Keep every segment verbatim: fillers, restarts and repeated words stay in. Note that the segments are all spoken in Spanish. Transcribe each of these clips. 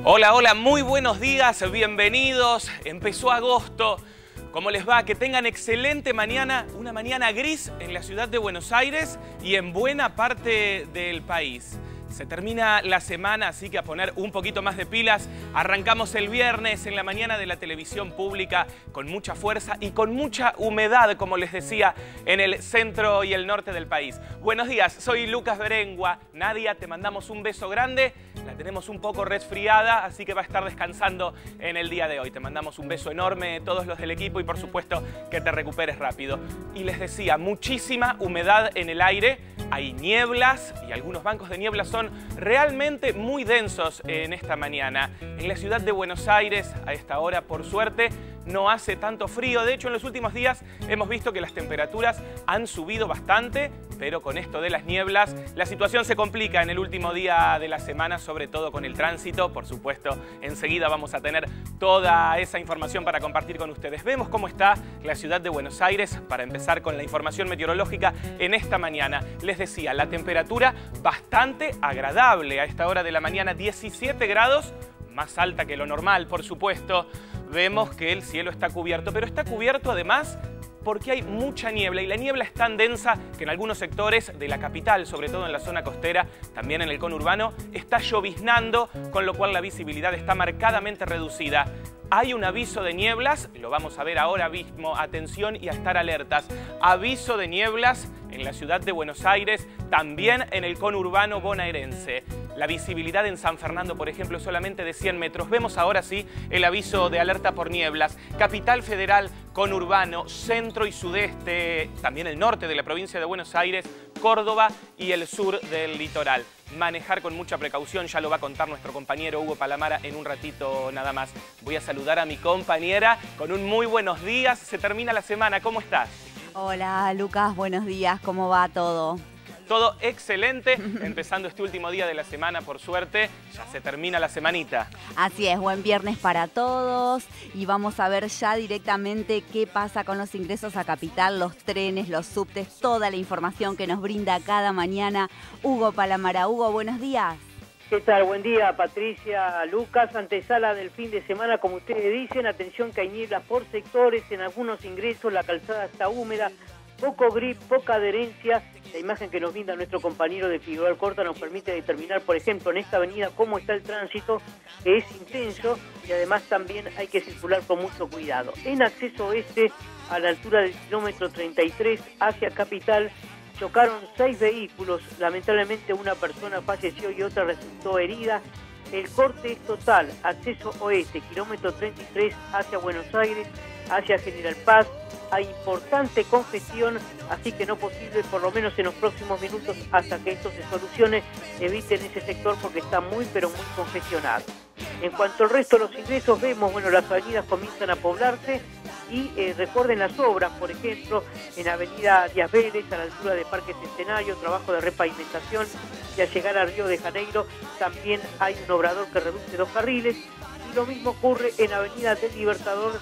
Hola, hola, muy buenos días, bienvenidos. Empezó agosto. ¿Cómo les va? Que tengan excelente mañana, una mañana gris en la ciudad de Buenos Aires y en buena parte del país. Se termina la semana, así que a poner un poquito más de pilas. Arrancamos el viernes en la mañana de la televisión pública con mucha fuerza y con mucha humedad, como les decía, en el centro y el norte del país. Buenos días, soy Lucas Berengua. Nadia, te mandamos un beso grande. La tenemos un poco resfriada, así que va a estar descansando en el día de hoy. Te mandamos un beso enorme, todos los del equipo, y por supuesto que te recuperes rápido. Y les decía, muchísima humedad en el aire. Hay nieblas y algunos bancos de niebla son realmente muy densos en esta mañana. En la ciudad de Buenos Aires, a esta hora, por suerte, no hace tanto frío. De hecho, en los últimos días hemos visto que las temperaturas han subido bastante, pero con esto de las nieblas, la situación se complica en el último día de la semana, sobre todo con el tránsito. Por supuesto, enseguida vamos a tener toda esa información para compartir con ustedes. Vemos cómo está la ciudad de Buenos Aires, para empezar con la información meteorológica en esta mañana. Les decía, la temperatura bastante agradable a esta hora de la mañana, diecisiete grados, más alta que lo normal, por supuesto. Vemos que el cielo está cubierto, pero está cubierto además porque hay mucha niebla, y la niebla es tan densa que en algunos sectores de la capital, sobre todo en la zona costera, también en el conurbano, está lloviznando, con lo cual la visibilidad está marcadamente reducida. Hay un aviso de nieblas, lo vamos a ver ahora mismo, atención y a estar alertas. Aviso de nieblas en la ciudad de Buenos Aires, también en el conurbano bonaerense. La visibilidad en San Fernando, por ejemplo, es solamente de cien metros. Vemos ahora sí el aviso de alerta por nieblas. Capital Federal, conurbano, centro y sudeste, también el norte de la provincia de Buenos Aires, Córdoba y el sur del litoral. Manejar con mucha precaución, ya lo va a contar nuestro compañero Hugo Palamara en un ratito nada más. Voy a saludar a mi compañera con un muy buenos días. Se termina la semana, ¿cómo estás? Hola Lucas, buenos días, ¿cómo va todo? Todo excelente, empezando este último día de la semana, por suerte, ya se termina la semanita. Así es, buen viernes para todos y vamos a ver ya directamente qué pasa con los ingresos a Capital, los trenes, los subtes, toda la información que nos brinda cada mañana Hugo Palamara. Hugo, buenos días. ¿Qué tal? Buen día, Patricia, Lucas. Antesala del fin de semana, como ustedes dicen, atención que hay nieblas por sectores, en algunos ingresos la calzada está húmeda, poco grip, poca adherencia. La imagen que nos brinda nuestro compañero de Figueroa Alcorta nos permite determinar, por ejemplo, en esta avenida cómo está el tránsito, que es intenso y además también hay que circular con mucho cuidado. En acceso oeste, a la altura del kilómetro treinta y tres hacia Capital, chocaron seis vehículos. Lamentablemente una persona falleció y otra resultó herida. El corte es total, acceso oeste, kilómetro treinta y tres hacia Buenos Aires, hacia General Paz. Hay importante congestión, así que no posible, por lo menos en los próximos minutos, hasta que esto se solucione, eviten ese sector porque está muy, pero muy congestionado. En cuanto al resto de los ingresos, vemos, bueno, las avenidas comienzan a poblarse y eh, recuerden las obras, por ejemplo, en Avenida Díaz Vélez, a la altura de Parque Centenario, trabajo de repavimentación, y al llegar a Río de Janeiro también hay un obrador que reduce dos carriles, y lo mismo ocurre en Avenida del Libertador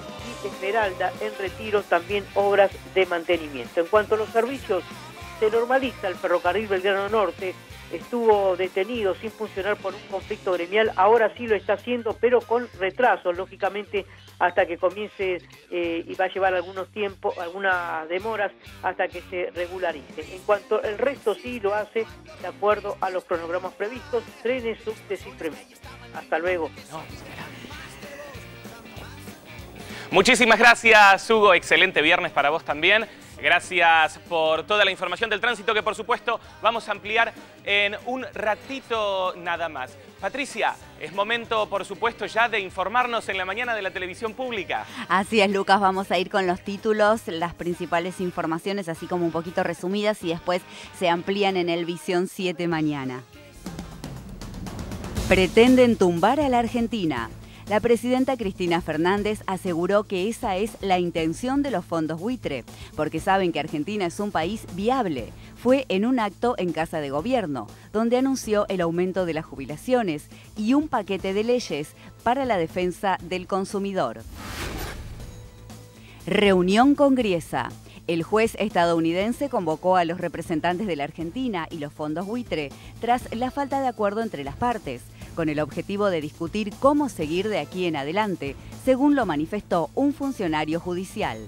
y Esmeralda, en Retiro, también obras de mantenimiento. En cuanto a los servicios, se normaliza el ferrocarril Belgrano Norte. Estuvo detenido sin funcionar por un conflicto gremial, ahora sí lo está haciendo, pero con retraso, lógicamente, hasta que comience eh, y va a llevar algunos tiempos, algunas demoras, hasta que se regularice. En cuanto al resto, sí lo hace de acuerdo a los cronogramas previstos, trenes, subtes y tremendos. Hasta luego. No. Muchísimas gracias, Hugo. Excelente viernes para vos también. Gracias por toda la información del tránsito que, por supuesto, vamos a ampliar en un ratito nada más. Patricia, es momento, por supuesto, ya de informarnos en la mañana de la televisión pública. Así es, Lucas, vamos a ir con los títulos, las principales informaciones, así como un poquito resumidas, y después se amplían en el Visión siete mañana. Pretenden tumbar a la Argentina. La presidenta Cristina Fernández aseguró que esa es la intención de los fondos buitre, porque saben que Argentina es un país viable. Fue en un acto en Casa de Gobierno, donde anunció el aumento de las jubilaciones y un paquete de leyes para la defensa del consumidor. Reunión con Griesa. El juez estadounidense convocó a los representantes de la Argentina y los fondos buitre tras la falta de acuerdo entre las partes. con el objetivo de discutir cómo seguir de aquí en adelante, según lo manifestó un funcionario judicial.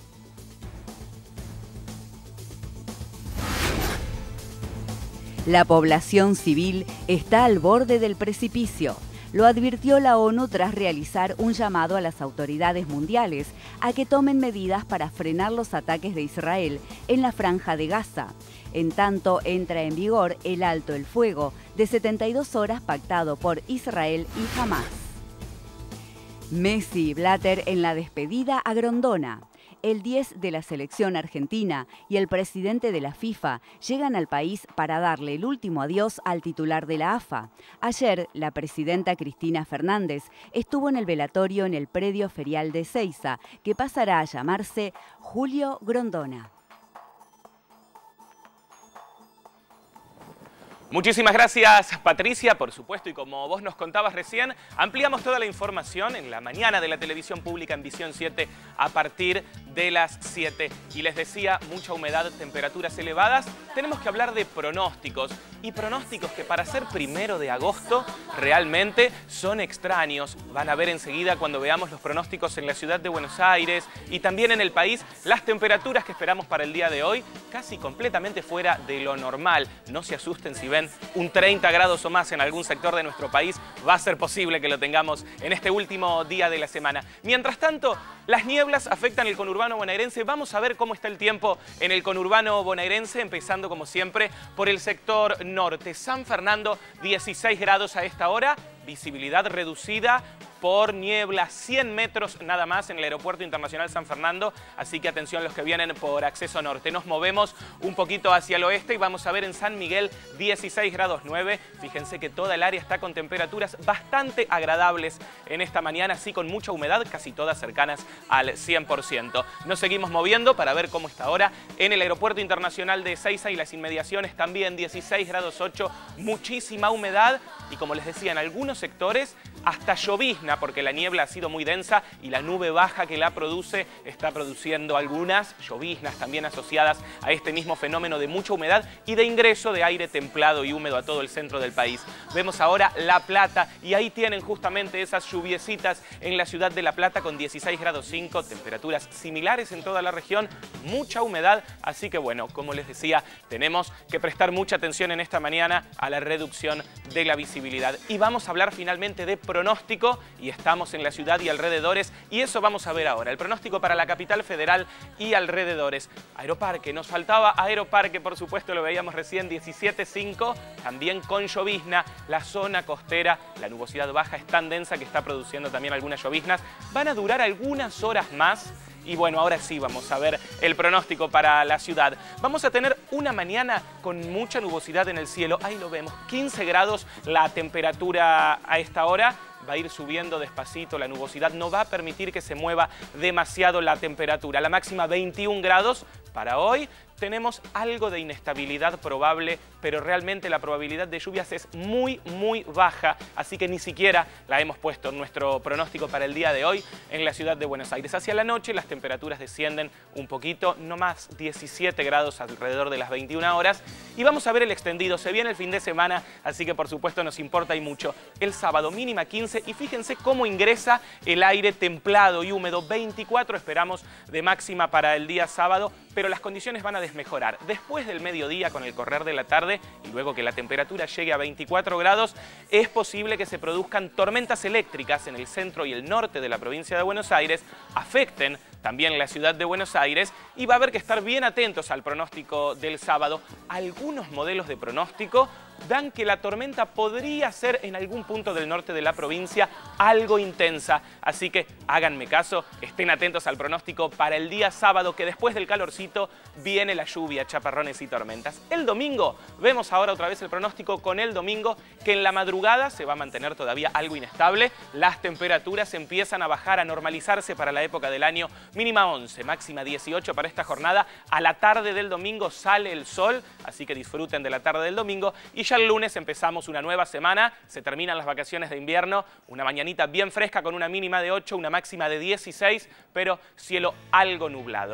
La población civil está al borde del precipicio. Lo advirtió la ONU tras realizar un llamado a las autoridades mundiales a que tomen medidas para frenar los ataques de Israel en la Franja de Gaza. En tanto, entra en vigor el alto el fuego de setenta y dos horas pactado por Israel y Hamás. Messi y Blatter en la despedida a Grondona. El diez de la selección argentina y el presidente de la FIFA llegan al país para darle el último adiós al titular de la A F A. Ayer, la presidenta Cristina Fernández estuvo en el velatorio en el predio ferial de Ezeiza, que pasará a llamarse Julio Grondona. Muchísimas gracias, Patricia, por supuesto, y como vos nos contabas recién, ampliamos toda la información en la mañana de la televisión pública en Visión siete a partir de las siete. Y les decía, mucha humedad, temperaturas elevadas. Tenemos que hablar de pronósticos, y pronósticos que para ser primero de agosto realmente son extraños. Van a ver enseguida cuando veamos los pronósticos en la ciudad de Buenos Aires y también en el país, las temperaturas que esperamos para el día de hoy, casi completamente fuera de lo normal. No se asusten si ven un treinta grados o más en algún sector de nuestro país, va a ser posible que lo tengamos en este último día de la semana. Mientras tanto, las nieblas afectan el conurbano bonaerense. Vamos a ver cómo está el tiempo en el conurbano bonaerense, empezando como siempre por el sector norte. San Fernando, dieciséis grados a esta hora, visibilidad reducida por niebla, cien metros nada más en el Aeropuerto Internacional San Fernando, así que atención los que vienen por acceso norte. Nos movemos un poquito hacia el oeste y vamos a ver en San Miguel dieciséis grados nueve. Fíjense que toda el área está con temperaturas bastante agradables en esta mañana, así con mucha humedad, casi todas cercanas al cien por ciento. Nos seguimos moviendo para ver cómo está ahora en el Aeropuerto Internacional de Ezeiza y las inmediaciones también, dieciséis grados ocho, muchísima humedad y como les decía, en algunos sectores hasta llovizna, porque la niebla ha sido muy densa y la nube baja que la produce está produciendo algunas lloviznas también asociadas a este mismo fenómeno de mucha humedad y de ingreso de aire templado y húmedo a todo el centro del país. Vemos ahora La Plata y ahí tienen justamente esas lluviecitas en la ciudad de La Plata con dieciséis grados cinco, temperaturas similares en toda la región, mucha humedad, así que bueno, como les decía, tenemos que prestar mucha atención en esta mañana a la reducción de la visibilidad. Y vamos a hablar finalmente de pronóstico y estamos en la ciudad y alrededores y eso vamos a ver ahora. El pronóstico para la capital federal y alrededores. Aeroparque, nos faltaba Aeroparque, por supuesto, lo veíamos recién, diecisiete cinco, también con llovizna. La zona costera, la nubosidad baja es tan densa que está produciendo también algunas lloviznas. Van a durar algunas horas más. Y bueno, ahora sí vamos a ver el pronóstico para la ciudad. Vamos a tener una mañana con mucha nubosidad en el cielo. Ahí lo vemos, quince grados la temperatura a esta hora. Va a ir subiendo despacito, la nubosidad no va a permitir que se mueva demasiado la temperatura. La máxima veintiún grados para hoy. Tenemos algo de inestabilidad probable, pero realmente la probabilidad de lluvias es muy, muy baja, así que ni siquiera la hemos puesto en nuestro pronóstico para el día de hoy en la ciudad de Buenos Aires. Hacia la noche las temperaturas descienden un poquito, no más diecisiete grados alrededor de las veintiuna horas. Y vamos a ver el extendido, se viene el fin de semana, así que por supuesto nos importa y mucho. El sábado mínima quince y fíjense cómo ingresa el aire templado y húmedo, veinticuatro esperamos de máxima para el día sábado, pero las condiciones van a desmejorar. Después del mediodía, con el correr de la tarde y luego que la temperatura llegue a veinticuatro grados, es posible que se produzcan tormentas eléctricas en el centro y el norte de la provincia de Buenos Aires, afecten también la ciudad de Buenos Aires y va a haber que estar bien atentos al pronóstico del sábado. Algunos modelos de pronóstico dan que la tormenta podría ser en algún punto del norte de la provincia algo intensa. Así que háganme caso, estén atentos al pronóstico para el día sábado, que después del calorcito viene la lluvia, chaparrones y tormentas. El domingo, vemos ahora otra vez el pronóstico con el domingo, que en la madrugada se va a mantener todavía algo inestable. Las temperaturas empiezan a bajar, a normalizarse para la época del año. Mínima once, máxima dieciocho para esta jornada. A la tarde del domingo sale el sol, así que disfruten de la tarde del domingo. Y ya el lunes empezamos una nueva semana, se terminan las vacaciones de invierno, una mañanita bien fresca con una mínima de ocho, una máxima de dieciséis, pero cielo algo nublado.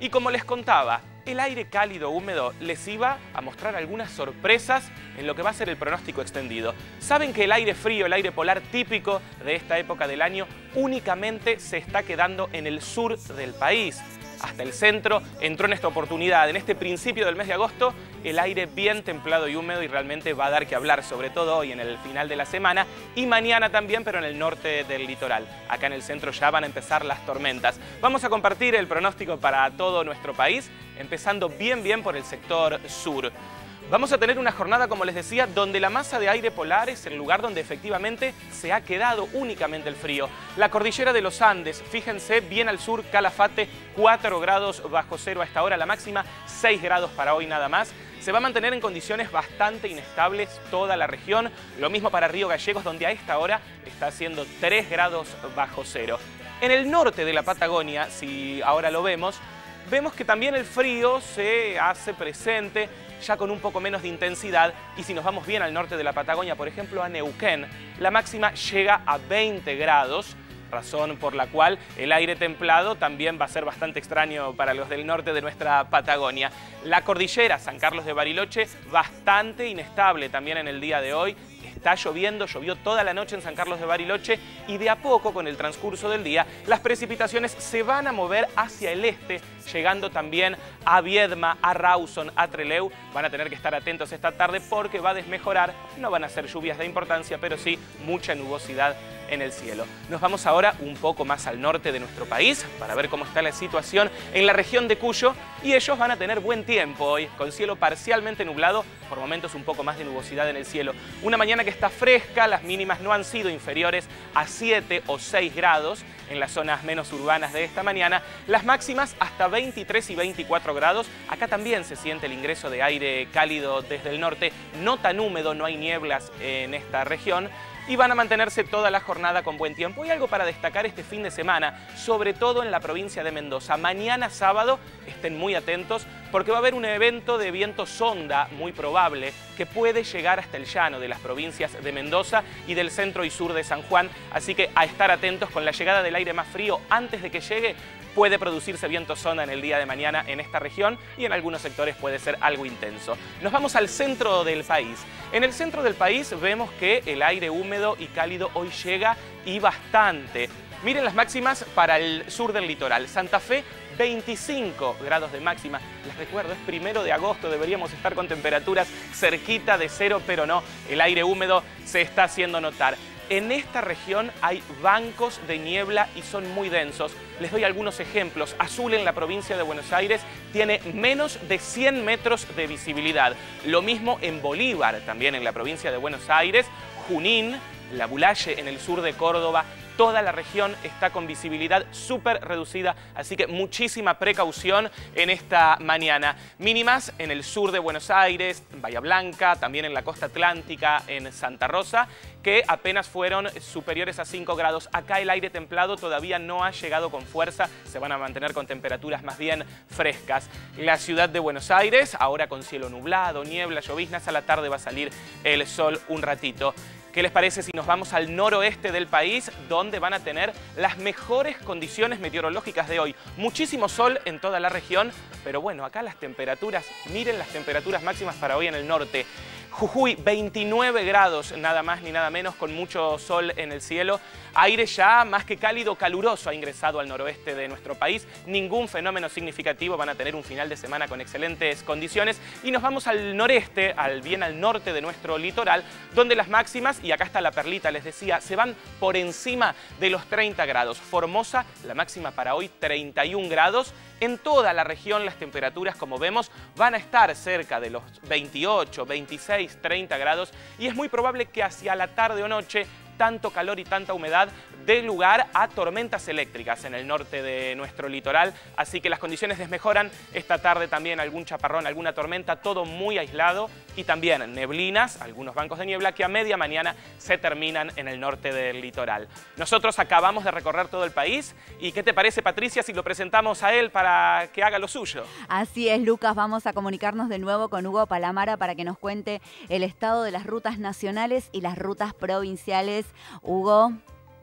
Y como les contaba, el aire cálido húmedo les iba a mostrar algunas sorpresas en lo que va a ser el pronóstico extendido. Saben que el aire frío, el aire polar típico de esta época del año, únicamente se está quedando en el sur del país. Hasta el centro entró en esta oportunidad, en este principio del mes de agosto, el aire bien templado y húmedo y realmente va a dar que hablar, sobre todo hoy en el final de la semana y mañana también, pero en el norte del litoral. Acá en el centro ya van a empezar las tormentas. Vamos a compartir el pronóstico para todo nuestro país, empezando bien bien por el sector sur. Vamos a tener una jornada, como les decía, donde la masa de aire polar es el lugar donde efectivamente se ha quedado únicamente el frío. La cordillera de los Andes, fíjense, bien al sur, Calafate, cuatro grados bajo cero a esta hora, la máxima seis grados para hoy nada más. Se va a mantener en condiciones bastante inestables toda la región. Lo mismo para Río Gallegos, donde a esta hora está haciendo tres grados bajo cero. En el norte de la Patagonia, si ahora lo vemos, vemos que también el frío se hace presente, ya con un poco menos de intensidad, y si nos vamos bien al norte de la Patagonia, por ejemplo a Neuquén, la máxima llega a veinte grados, razón por la cual el aire templado también va a ser bastante extraño para los del norte de nuestra Patagonia. La cordillera San Carlos de Bariloche, bastante inestable también en el día de hoy. Está lloviendo, llovió toda la noche en San Carlos de Bariloche y de a poco, con el transcurso del día, las precipitaciones se van a mover hacia el este, llegando también a Viedma, a Rawson, a Trelew. Van a tener que estar atentos esta tarde porque va a desmejorar. No van a ser lluvias de importancia, pero sí mucha nubosidad en el cielo. Nos vamos ahora un poco más al norte de nuestro país para ver cómo está la situación en la región de Cuyo, y ellos van a tener buen tiempo hoy, con cielo parcialmente nublado, por momentos un poco más de nubosidad en el cielo. Una mañana que está fresca, las mínimas no han sido inferiores a siete o seis grados en las zonas menos urbanas de esta mañana, las máximas hasta veintitrés y veinticuatro grados. Acá también se siente el ingreso de aire cálido desde el norte, no tan húmedo, no hay nieblas en esta región, y van a mantenerse toda la jornada con buen tiempo. Y algo para destacar este fin de semana, sobre todo en la provincia de Mendoza. Mañana sábado, estén muy atentos, porque va a haber un evento de viento sonda muy probable que puede llegar hasta el llano de las provincias de Mendoza y del centro y sur de San Juan. Así que a estar atentos con la llegada del aire más frío antes de que llegue. Puede producirse viento sonda en el día de mañana en esta región y en algunos sectores puede ser algo intenso. Nos vamos al centro del país. En el centro del país vemos que el aire húmedo y cálido hoy llega y bastante. Miren las máximas para el sur del litoral. Santa Fe, veinticinco grados de máxima. Les recuerdo, es primero de agosto, deberíamos estar con temperaturas cerquita de cero, pero no, el aire húmedo se está haciendo notar. En esta región hay bancos de niebla y son muy densos. Les doy algunos ejemplos. Azul, en la provincia de Buenos Aires, tiene menos de cien metros de visibilidad. Lo mismo en Bolívar, también en la provincia de Buenos Aires. Junín, La Bulaye, en el sur de Córdoba. Toda la región está con visibilidad súper reducida, así que muchísima precaución en esta mañana. Mínimas en el sur de Buenos Aires, en Bahía Blanca, también en la costa atlántica, en Santa Rosa, que apenas fueron superiores a cinco grados. Acá el aire templado todavía no ha llegado con fuerza, se van a mantener con temperaturas más bien frescas. La ciudad de Buenos Aires, ahora con cielo nublado, niebla, lloviznas, a la tarde va a salir el sol un ratito. ¿Qué les parece si nos vamos al noroeste del país, donde van a tener las mejores condiciones meteorológicas de hoy? Muchísimo sol en toda la región, pero bueno, acá las temperaturas, miren las temperaturas máximas para hoy en el norte. Jujuy, veintinueve grados, nada más ni nada menos, con mucho sol en el cielo. Aire ya más que cálido, caluroso ha ingresado al noroeste de nuestro país. Ningún fenómeno significativo, van a tener un final de semana con excelentes condiciones. Y nos vamos al noreste, al bien al norte de nuestro litoral, donde las máximas, y acá está la perlita, les decía, se van por encima de los treinta grados. Formosa, la máxima para hoy, treinta y un grados. En toda la región las temperaturas, como vemos, van a estar cerca de los veintiocho, veintiséis, treinta grados, y es muy probable que hacia la tarde o noche tanto calor y tanta humedad dé lugar a tormentas eléctricas en el norte de nuestro litoral, así que las condiciones desmejoran. Esta tarde también algún chaparrón, alguna tormenta, todo muy aislado, y también neblinas, algunos bancos de niebla que a media mañana se terminan en el norte del litoral. Nosotros acabamos de recorrer todo el país, y ¿qué te parece, Patricia, si lo presentamos a él para que haga lo suyo? Así es, Lucas, vamos a comunicarnos de nuevo con Hugo Palamara para que nos cuente el estado de las rutas nacionales y las rutas provinciales. Hugo.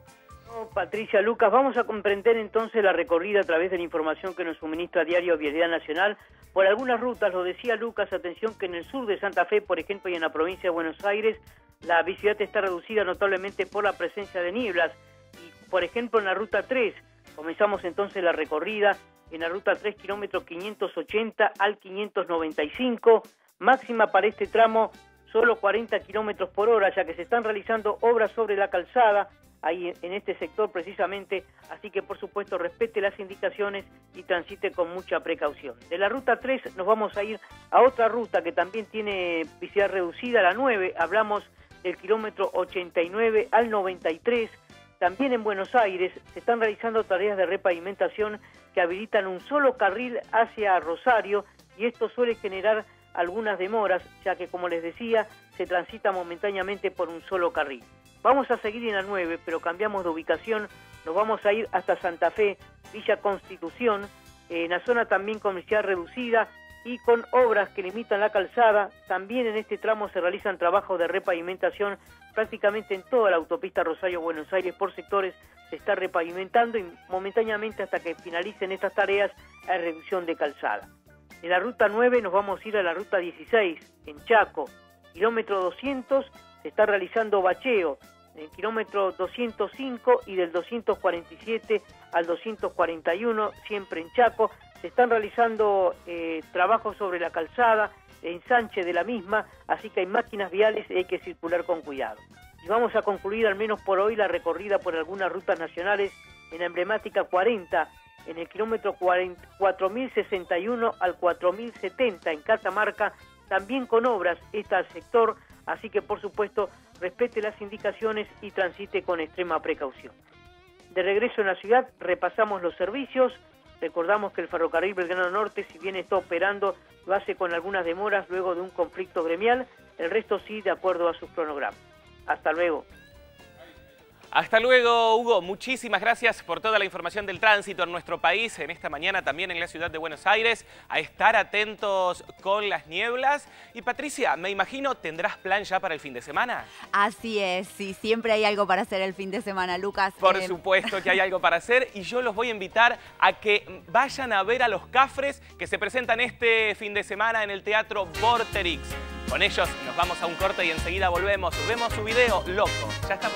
Patricia, Lucas, vamos a comprender entonces la recorrida a través de la información que nos suministra Diario Vialidad Nacional por algunas rutas. Lo decía Lucas, atención que en el sur de Santa Fe, por ejemplo, y en la provincia de Buenos Aires, la visibilidad está reducida notablemente por la presencia de nieblas. Y, por ejemplo, en la ruta tres, comenzamos entonces la recorrida en la ruta tres, kilómetro quinientos ochenta al quinientos noventa y cinco, máxima para este tramo solo cuarenta kilómetros por hora, ya que se están realizando obras sobre la calzada, ahí en este sector precisamente, así que por supuesto respete las indicaciones y transite con mucha precaución. De la ruta tres nos vamos a ir a otra ruta que también tiene visibilidad reducida, la nueve, hablamos del kilómetro ochenta y nueve al noventa y tres, también en Buenos Aires se están realizando tareas de repavimentación que habilitan un solo carril hacia Rosario y esto suele generar algunas demoras, ya que como les decía, se transita momentáneamente por un solo carril. Vamos a seguir en la nueve, pero cambiamos de ubicación, nos vamos a ir hasta Santa Fe, Villa Constitución, eh, en la zona también comercial reducida y con obras que limitan la calzada. También en este tramo se realizan trabajos de repavimentación prácticamente en toda la autopista Rosario-Buenos Aires por sectores, se está repavimentando y momentáneamente hasta que finalicen estas tareas hay reducción de calzada. En la ruta nueve nos vamos a ir a la ruta dieciséis, en Chaco, kilómetro doscientos, se está realizando bacheo, en el kilómetro doscientos cinco y del doscientos cuarenta y siete al doscientos cuarenta y uno, siempre en Chaco, se están realizando eh, trabajos sobre la calzada, ensanche de la misma, así que hay máquinas viales y hay que circular con cuidado. Y vamos a concluir al menos por hoy la recorrida por algunas rutas nacionales en la emblemática cuarenta, en el kilómetro cuatro mil sesenta y uno al cuatro mil setenta en Catamarca, también con obras este sector, así que por supuesto respete las indicaciones y transite con extrema precaución. De regreso en la ciudad repasamos los servicios, recordamos que el ferrocarril Belgrano Norte, si bien está operando, lo hace con algunas demoras luego de un conflicto gremial, el resto sí de acuerdo a sus cronogramas. Hasta luego. Hasta luego, Hugo. Muchísimas gracias por toda la información del tránsito en nuestro país, en esta mañana también en la ciudad de Buenos Aires, a estar atentos con las nieblas. Y Patricia, me imagino, ¿tendrás plan ya para el fin de semana? Así es, sí, siempre hay algo para hacer el fin de semana, Lucas. Por eh... supuesto que hay algo para hacer y yo los voy a invitar a que vayan a ver a los Cafres que se presentan este fin de semana en el Teatro Vorterix. Con ellos nos vamos a un corte y enseguida volvemos. Vemos su video, loco. Ya estamos.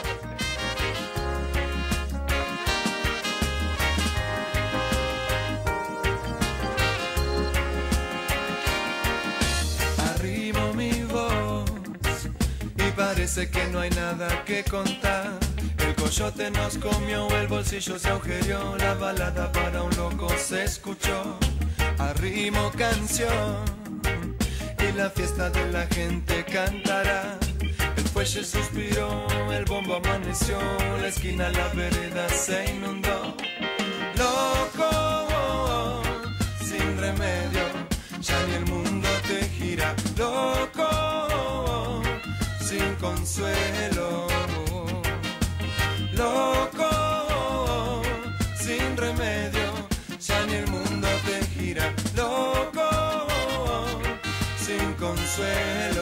Parece que no hay nada que contar. El coyote nos comió, el bolsillo se agujereó, la balada para un loco se escuchó. Arrimo canción y la fiesta de la gente cantará. El fuelle suspiró, el bombo amaneció, la esquina, la vereda se inundó. Loco, sin remedio, ya ni el mundo te gira. Loco, sin consuelo, loco, sin remedio, ya ni el mundo te gira, loco, sin consuelo.